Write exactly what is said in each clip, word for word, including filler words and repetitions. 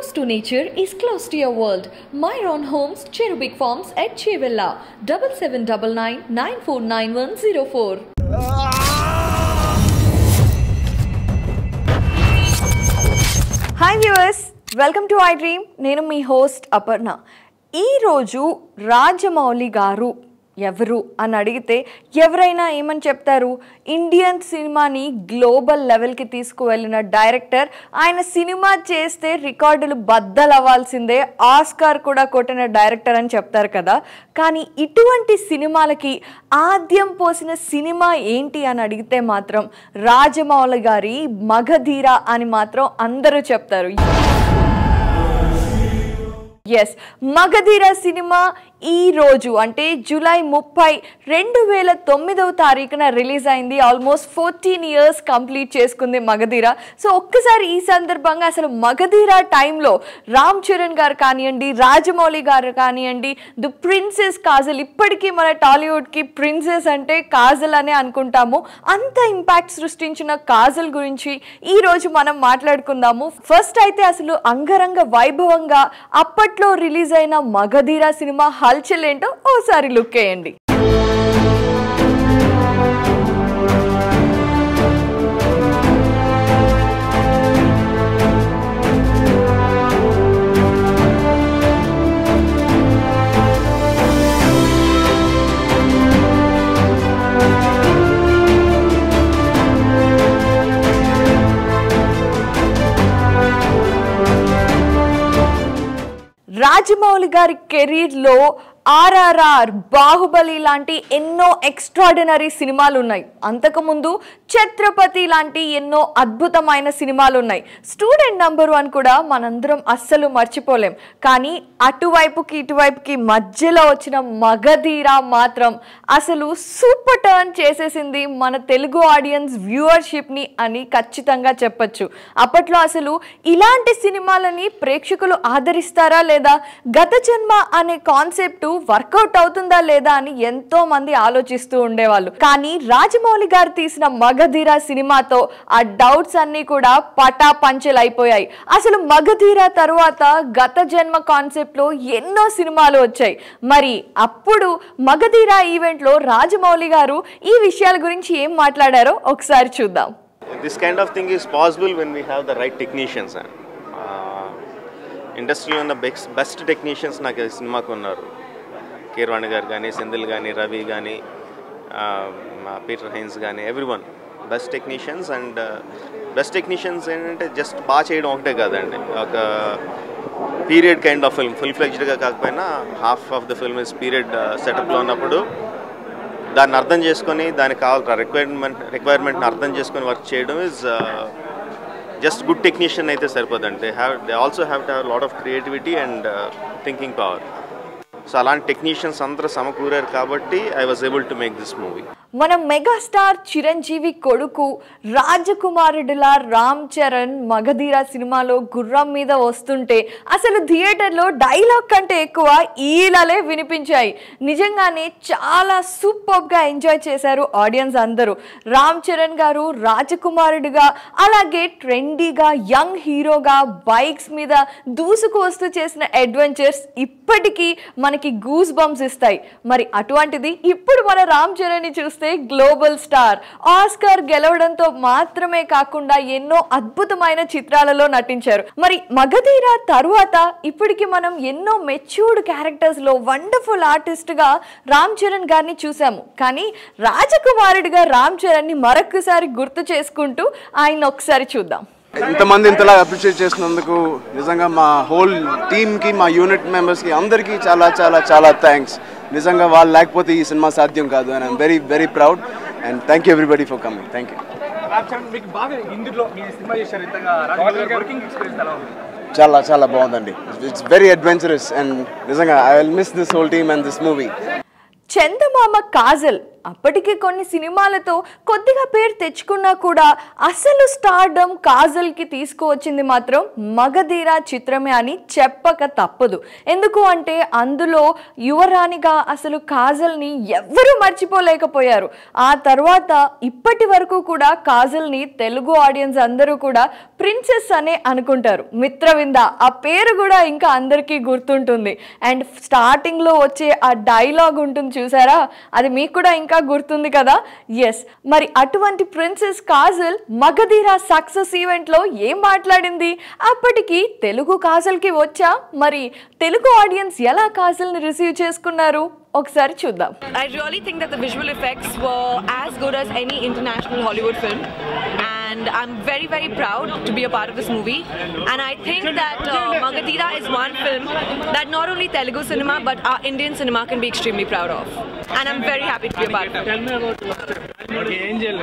Close to nature is close to your world. Myron Homes, Cherubic Farms at Chevilla. seven seven nine nine, nine four nine one zero four. Hi viewers, welcome to iDream. నేను మీ host Aparna. ఈ రోజు రాజమౌళి గారు ఎవరు అని అడిగితే ఎవరైనా ఏమని చెప్తారు? ఇండియన్ సినిమాని గ్లోబల్ లెవెల్కి తీసుకువెళ్ళిన డైరెక్టర్. ఆయన సినిమా చేస్తే రికార్డులు బద్దలవ్వాల్సిందే, ఆస్కార్ కూడా కొట్టిన డైరెక్టర్ అని చెప్తారు కదా. కానీ ఇటువంటి సినిమాలకి ఆద్యం పోసిన సినిమా ఏంటి అని అడిగితే మాత్రం రాజమౌళి గారి మగధీర అని మాత్రం అందరూ చెప్తారు. ఎస్, మగధీర సినిమా ఈ రోజు అంటే జూలై ముప్పై రెండు వేల తొమ్మిదవ తారీఖున రిలీజ్ అయింది. ఆల్మోస్ట్ ఫోర్టీన్ ఇయర్స్ కంప్లీట్ చేసుకుంది మగధీర. సో ఒక్కసారి ఈ సందర్భంగా అసలు మగధీర టైంలో రామ్ చరణ్ గారు కానివ్వండి, రాజమౌళి గారు కానివ్వండి, ది ప్రిన్సెస్ కాజల్, ఇప్పటికీ మన టాలీవుడ్కి ప్రిన్సెస్ అంటే కాజల్ అనే అనుకుంటాము. అంత ఇంపాక్ట్ సృష్టించిన కాజల్ గురించి ఈరోజు మనం మాట్లాడుకుందాము. ఫస్ట్ అయితే అసలు అంగరంగ వైభవంగా అప్పట్లో రిలీజ్ అయిన మగధీర సినిమా హల్చల్ ఏంటో ఓసారి లుక్ వేయండి. రాజమౌళి గారి కెరీర్లో ఆర్ఆర్ఆర్, బాహుబలి లాంటి ఎన్నో ఎక్స్ట్రాడినరీ సినిమాలు ఉన్నాయి. అంతకుముందు ఛత్రపతి లాంటి ఎన్నో అద్భుతమైన సినిమాలు ఉన్నాయి. స్టూడెంట్ నంబర్ వన్ కూడా మనందరం అస్సలు మర్చిపోలేం. కానీ అటువైపుకి ఇటువైపుకి మధ్యలో వచ్చిన మగధీర మాత్రం అసలు సూపర్ టర్న్ చేసేసింది మన తెలుగు ఆడియన్స్ వ్యూవర్షిప్ని అని ఖచ్చితంగా చెప్పచ్చు. అప్పట్లో అసలు ఇలాంటి సినిమాలని ప్రేక్షకులు ఆదరిస్తారా లేదా, గత జన్మ అనే కాన్సెప్ట్ వర్కౌట్ అవుతుందా లేదా అని ఎంతో మంది ఆలోచిస్తూ ఉండేవాళ్ళు. కానీ రాజమౌళి గారు తీసిన మగధీర సినిమాతో ఆ డౌట్స్ అన్ని కూడా పటా పంచెలు అయిపోయాయి. అసలు మగధీర తరువాత గత జన్మ కాన్సెప్ట్ లో ఎన్నో సినిమాలు వచ్చాయి. మరి అప్పుడు మగధీర ఈవెంట్ లో రాజమౌళి గారు ఈ విషయాల గురించి ఏం మాట్లాడారో ఒకసారి చూద్దాం. This kind of thing is possible when we have the right technicians. ఇండస్ట్రీలో ఉన్న బెస్ట్ బెస్ట్ టెక్నీషియన్స్ నాకు సినిమాకు ఉన్నారు. కీరవాణి గారు కానీ, సెంధిల్ కానీ, రవి కానీ, పీటర్ హైన్స్ కానీ, every one best technicians. And best technicians ఏంటంటే జస్ట్ బాగా చేయడం ఒకటే కాదండి, ఒక period kind of film, full ఫ్లెడ్జ్డ్గా కాకపోయినా half of the film is period సెటప్లో ఉన్నప్పుడు దాన్ని అర్థం చేసుకొని దానికి కావాల్సిన రిక్వైర్మెంట్ రిక్వైర్మెంట్ని అర్థం చేసుకొని వర్క్ చేయడం ఇస్ జస్ట్ గుడ్ టెక్నీషియన్ అయితే సరిపోదండి. Have they also have to have lot of creativity and thinking power. So అలాంటి టెక్నీషియన్స్ అందరూ సమకూరారు కాబట్టి I was able to make this movie. మన మెగాస్టార్ చిరంజీవి కొడుకు రాజకుమారుడిలా రామ్ చరణ్ మగధీర సినిమాలో గుర్రం మీద వస్తుంటే అసలు థియేటర్లో డైలాగ్ కంటే ఎక్కువ ఈలలే వినిపించాయి. నిజంగానే చాలా సూపర్గా ఎంజాయ్ చేశారు ఆడియన్స్ అందరూ. రామ్ చరణ్ గారు రాజకుమారుడిగా, అలాగే ట్రెండీగా యంగ్ హీరోగా బైక్స్ మీద దూసుకు వస్తూ చేసిన అడ్వెంచర్స్ ఇప్పటికీ మనకి గూస్ బంప్స్ ఇస్తాయి. మరి అటువంటిది ఇప్పుడు మన రామ్ చరణ్ని చూస్తే గ్లోబల్ స్టార్, ఆస్కార్ గెలవడంతో మాత్రమే కాకుండా ఎన్నో అద్భుతమైన చిత్రాలలో నటించారు. మరి మగధీర తరువాత ఇప్పటికి మనం ఎన్నో మెచ్యూర్డ్ క్యారెక్టర్స్ లో వండర్ఫుల్ ఆర్టిస్ట్ గా రామ్ చరణ్ గారిని చూసాము. కానీ రాజకుమారుడిగా రామ్ చరణ్ ని మరొకసారి గుర్తు చేసుకుంటూ ఆయన ఒకసారి చూద్దాం. ఇంతమంది ఇంతలా అప్రిషియేట్ చేసినందుకు నిజంగా మా హోల్ టీమ్కి, మా యూనిట్ మెంబర్స్కి అందరికీ చాలా చాలా చాలా థ్యాంక్స్. నిజంగా వాళ్ళు లేకపోతే ఈ సినిమా సాధ్యం కాదు. And I'm very very proud and thank you everybody for coming. Thank you. చాలా చాలా బాగుందండి. ఇట్స్ వెరీ అడ్వెంచరస్ అండ్ నిజంగా I will miss this whole team and this movie. Chandamama Kajal అప్పటికి కొన్ని సినిమాలతో కొద్దిగా పేరు తెచ్చుకున్నా కూడా అసలు స్టార్డమ్ కాజల్కి తీసుకువచ్చింది మాత్రం మగధీర చిత్రమే అని చెప్పక తప్పదు. ఎందుకు అంటే అందులో యువరాణిగా అసలు కాజల్ని ఎవ్వరూ మర్చిపోలేకపోయారు. ఆ తర్వాత ఇప్పటి వరకు కూడా కాజల్ని తెలుగు ఆడియన్స్ అందరూ కూడా ప్రిన్సెస్ అనే అనుకుంటారు. మిత్రవింద ఆ పేరు కూడా ఇంకా అందరికీ గుర్తుంటుంది. అండ్ స్టార్టింగ్లో వచ్చే ఆ డైలాగ్ ఉంటుంది చూసారా, అది మీకు కూడా ఇంకా గుర్తుంది కదా. ఎస్, మరి అటువంటి ప్రిన్సెస్ కాజల్ మగధీర సక్సెస్ ఈవెంట్లో ఏం మాట్లాడింది, అప్పటికి తెలుగు కాజల్కి వచ్చా, మరి తెలుగు ఆడియన్స్ ఎలా కాజల్ని రిసీవ్ చేసుకున్నారు ఒకసారి చూద్దాం. I really think that the visual effects were as good as any international Hollywood film, and I'm very very proud to be a part of this movie. And I think that uh, Magadhira is one film that not only Telugu cinema but our Indian cinema can be extremely proud of, and I'm very happy to be a part of it. Tell me about okay, Angel.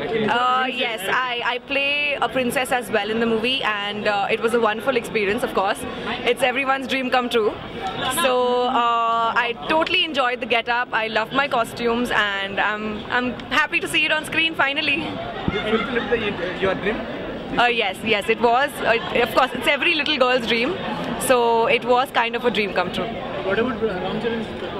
Uh, yes, I, I play a princess as well in the movie, and uh, it was a wonderful experience. Of course, it's everyone's dream come true. So uh, I totally enjoyed the get-up. I loved my costumes, and I'm I'm happy to see it on screen finally. You fulfilled the, your dream? Uh, yes, yes, it was. Uh, it, of course, it's every little girl's dream. So it was kind of a dream come true. What about Ram Charan's performance?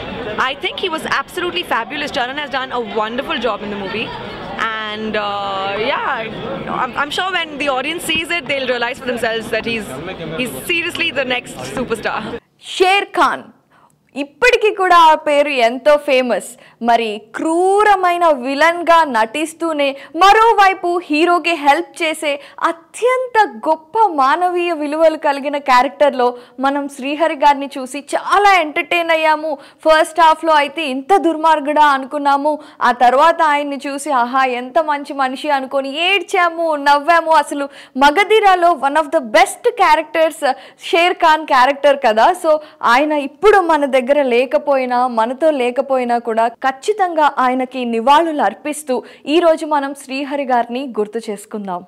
I think he was absolutely fabulous. Charan has done a wonderful job in the movie. And uh, yeah, I'm, I'm sure when the audience sees it, they'll realize for themselves that he's he's seriously the next superstar. Sher Khan ఇప్పటికీ కూడా ఆ పేరు ఎంతో famous. మరి క్రూరమైన విలన్గా నటిస్తూనే మరోవైపు హీరోకి హెల్ప్ చేసే అత్యంత గొప్ప మానవీయ విలువలు కలిగిన క్యారెక్టర్లో మనం శ్రీహరి గారిని చూసి చాలా ఎంటర్టైన్ అయ్యాము. ఫస్ట్ హాఫ్లో అయితే ఇంత దుర్మార్గుడా అనుకున్నాము, ఆ తర్వాత ఆయన్ని చూసి ఆహా ఎంత మంచి మనిషి అనుకొని ఏడ్చాము, నవ్వాము. అసలు మగధీరాలో one of the best characters Sher Khan character కదా. సో ఆయన ఇప్పుడు మన దగ్గర లేకపోయినా మనతో లేకపోయినా కూడా ఖచ్చితంగా ఆయనకి నివాళులు అర్పిస్తూ ఈ రోజు మనం శ్రీహరి గారిని గుర్తు చేసుకుందాం.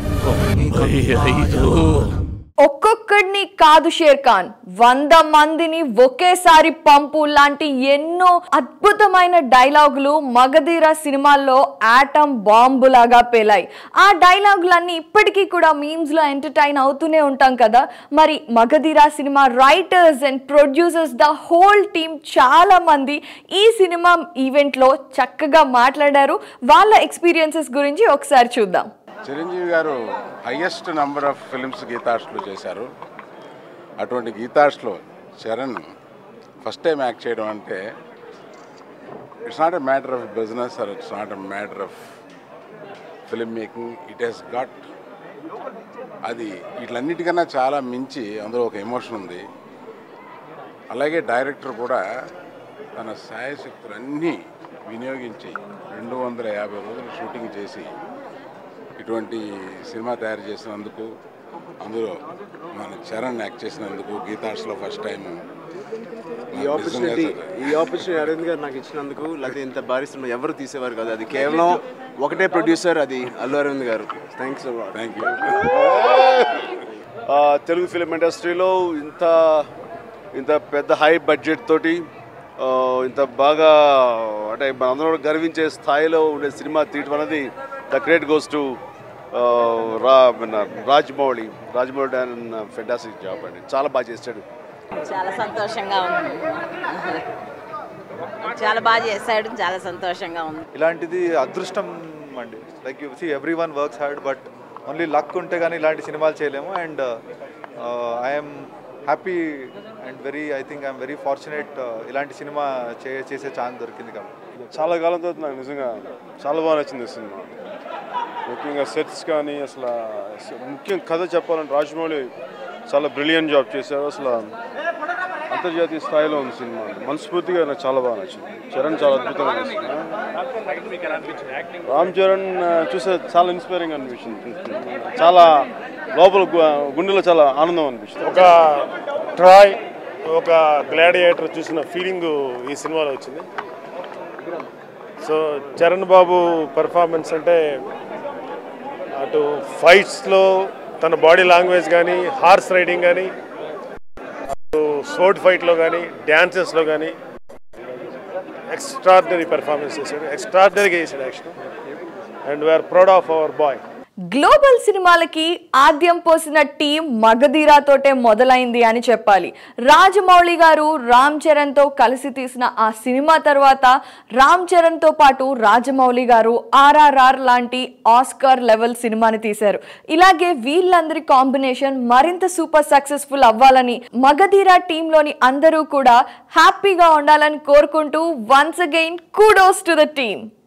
ఒక్కొక్కడిని కాదు షేర్ ఖాన్, వంద మందిని ఒకేసారి పంపు లాంటి ఎన్నో అద్భుతమైన డైలాగులు మగధీర సినిమాల్లో ఆటం బాంబులాగా పేలాయి. ఆ డైలాగులన్నీ ఇప్పటికీ కూడా మీమ్స్ లో ఎంటర్టైన్ అవుతూనే ఉంటాం కదా. మరి Magadheera cinema writers and producers the whole team చాలా మంది ఈ సినిమా ఈవెంట్ లో చక్కగా మాట్లాడారు. వాళ్ళ ఎక్స్పీరియన్సెస్ గురించి ఒకసారి చూద్దాం. Chiranjeevi garu highest number of films గీతాష్లో చేశారు. అటువంటి గీతాష్లో చరణ్ ఫస్ట్ టైం యాక్ట్ చేయడం అంటే it's not a matter of business or it's not a matter of film making. It has got అది వీటిలన్నిటికన్నా చాలా మించి అందులో ఒక ఎమోషన్ ఉంది. అలాగే డైరెక్టర్ కూడా తన సాయశక్తులన్నీ వినియోగించి రెండు వందల యాభై రోజులు షూటింగ్ చేసి ఇటువంటి సినిమా తయారు చేసినందుకు, అందులో మన చరణ్ యాక్ట్ చేసినందుకు గీతాష్లో ఫస్ట్ టైం ఈ ఆపర్చునిటీ ఈ ఆపర్చునిటీ అరవింద్ గారు నాకు ఇచ్చినందుకు, లేకపోతే ఇంత భారీ సినిమా ఎవరు తీసేవారు కదా. అది కేవలం ఒకటే ప్రొడ్యూసర్, అది Allu Aravind garu. Thanks thank you. Telugu film ఇండస్ట్రీలో ఇంత ఇంత పెద్ద హై బడ్జెట్ తోటి ఇంత బాగా అంటే మనందరూ గర్వించే స్థాయిలో ఉండే సినిమా తీయటం అనేది ద క్రెడిట్ గోస్ టు రా Rajamouli Rajamouli and fantastic job అండి. చాలా బాగా చేశాడు. చాలా సంతోషంగా ఉంది, చాలా బాగా చేశాడు, చాలా సంతోషంగా ఉంది. ఇలాంటిది అదృష్టం అండి. Like you see every one works hard, but only luck ఉంటే కానీ ఇలాంటి సినిమాలు చేయలేము. And I'm happy and very I think I'm very fortunate ఇలాంటి సినిమా చే చేసే ఛాన్స్ దొరికింది కాబట్టి. చాలా కాలం తర్వాత నాకు నిజంగా చాలా బాగా నచ్చింది సినిమా. ముఖ్యంగా సెట్స్ కానీ అసలు ముఖ్యం కథ చెప్పాలంటే రాజమౌళి చాలా బ్రిలియంట్ జాబ్ చేశారు. అసలు అంతర్జాతీయ స్థాయిలో ఉంది సినిమా. మనస్ఫూర్తిగా నాకు చాలా బాగా నచ్చింది. చరణ్ చాలా అద్భుతంగా నచ్చింది. రామ్ చరణ్ చూసే చాలా ఇన్స్పైరింగ్ అనిపించింది. చాలా లోపల గుండెలో చాలా ఆనందం అనిపించింది. ఒక ట్రాయ్ ఒక గ్లాడియేటర్ చూసిన ఫీలింగ్ ఈ సినిమాలో వచ్చింది. సో చరణ్ బాబు పెర్ఫార్మెన్స్ అంటే అటు ఫైట్స్లో తన బాడీ లాంగ్వేజ్ కానీ, హార్స్ రైడింగ్ కానీ, సోర్డ్ ఫైట్లో కానీ, డ్యాన్సెస్లో కానీ ఎక్స్ట్రాడినరీ పెర్ఫార్మెన్స్ చేశాడు, ఎక్స్ట్రాడినరీగా చేశాడు action. And we're proud of our boy. Global సినిమాలకి ఆద్యం పోసిన టీం మగధీరాతోటే మొదలైంది అని చెప్పాలి. రాజమౌళి గారు రామ్ చరణ్తో కలిసి తీసిన ఆ సినిమా తర్వాత రామ్ చరణ్తో పాటు రాజమౌళి గారు ఆర్ఆర్ఆర్ లాంటి ఆస్కార్ లెవెల్ సినిమాని తీశారు. ఇలాగే వీళ్ళందరి కాంబినేషన్ మరింత సూపర్ సక్సెస్ఫుల్ అవ్వాలని మగధీరా టీంలోని అందరూ కూడా హ్యాపీగా ఉండాలని కోరుకుంటూ once again kudos to the team.